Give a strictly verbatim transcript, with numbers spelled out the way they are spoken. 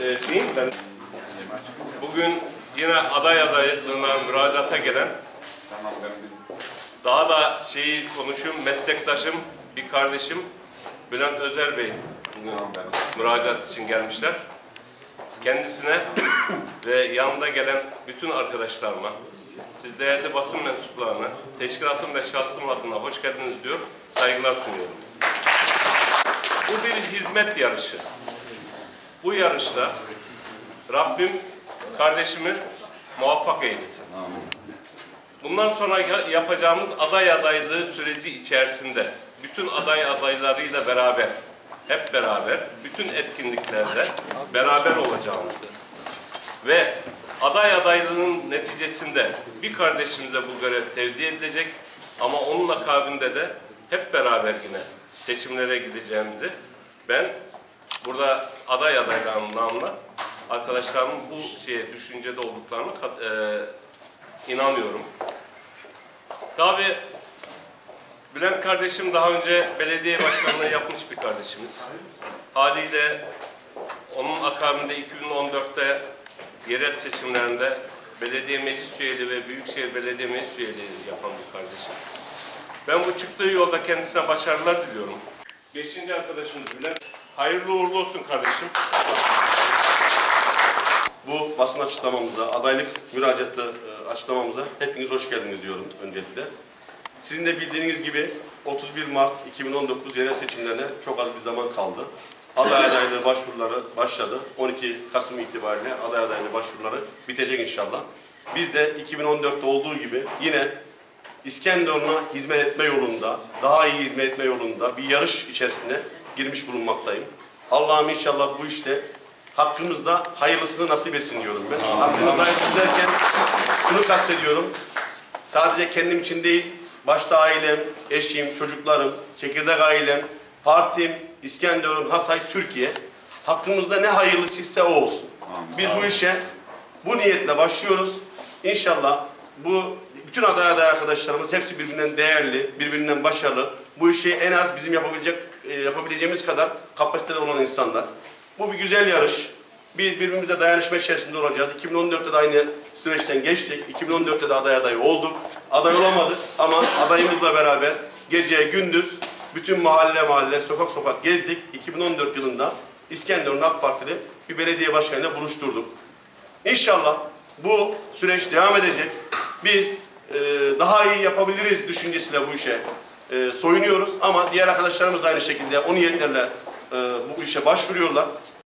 e, şeyim ben. Bugün yine aday adaylığına müracaata gelen, daha da şeyi konuşayım, meslektaşım, bir kardeşim Bülent Özer Bey müracaat için gelmişler. Kendisine ve yanında gelen bütün arkadaşlarıma, siz değerli basın mensuplarına, teşkilatım ve şahsım adına hoş geldiniz diyor, saygılar sunuyorum. Bu bir hizmet yarışı. Bu yarışta Rabbim kardeşimi muvaffak eylesin. Bundan sonra yapacağımız aday adaylığı süreci içerisinde bütün aday adaylarıyla beraber, hep beraber, bütün etkinliklerde beraber olacağımızı ve aday adaylığının neticesinde bir kardeşimize bu görev tevdi edilecek ama onun akabinde de hep beraber yine seçimlere gideceğimizi ben burada aday adaylarımla arkadaşlarımın bu şeye düşüncede olduklarını e, inanıyorum. Tabii Bülent kardeşim daha önce belediye başkanlığı yapmış bir kardeşimiz. Haliyle onun akabinde iki bin on dörtte yerel seçimlerinde belediye meclis üyeliği ve Büyükşehir Belediye Meclis üyeliği yapan bir kardeşim. Ben bu çıktığı yolda kendisine başarılar diliyorum. Beşinci arkadaşımız Bülent. Hayırlı uğurlu olsun kardeşim. Bu basın açıklamamıza, adaylık müracaatı açıklamamıza hepiniz hoş geldiniz diyorum öncelikle. Sizin de bildiğiniz gibi otuz bir Mart iki bin on dokuz yerel seçimlerine çok az bir zaman kaldı. Aday adaylığı başvuruları başladı. on iki Kasım itibariyle aday adaylığı başvuruları bitecek inşallah. Biz de iki bin on dörtte olduğu gibi yine İskenderun'a hizmet etme yolunda, daha iyi hizmet etme yolunda bir yarış içerisinde girmiş bulunmaktayım. Allah'ım inşallah bu işte hakkımızda hayırlısını nasip etsin diyorum ben. Amin. Hakkımızda hayırlısı derken şunu kastediyorum. Sadece kendim için değil, başta ailem, eşim, çocuklarım, çekirdek ailem, partim, İskenderun, Hatay, Türkiye. Hakkımızda ne hayırlısıysa o olsun. Amin. Biz bu işe bu niyetle başlıyoruz. İnşallah bu bütün aday aday arkadaşlarımız hepsi birbirinden değerli, birbirinden başarılı. Bu işi en az bizim yapabilecek yapabileceğimiz kadar kapasiteli olan insanlar. Bu bir güzel yarış. Biz birbirimize dayanışma içerisinde olacağız. iki bin on dörtte de aynı süreçten geçtik. iki bin on dörtte de aday aday olduk. Aday olamadık ama adayımızla beraber gece gündüz bütün mahalle mahalle, sokak sokak gezdik. iki bin on dört yılında İskenderun AK Partili bir belediye başkanıyla buluşturduk. İnşallah bu süreç devam edecek. Biz e, daha iyi yapabiliriz düşüncesiyle bu işe e, soyunuyoruz ama diğer arkadaşlarımız da aynı şekilde o niyetlerle e, bu işe başvuruyorlar.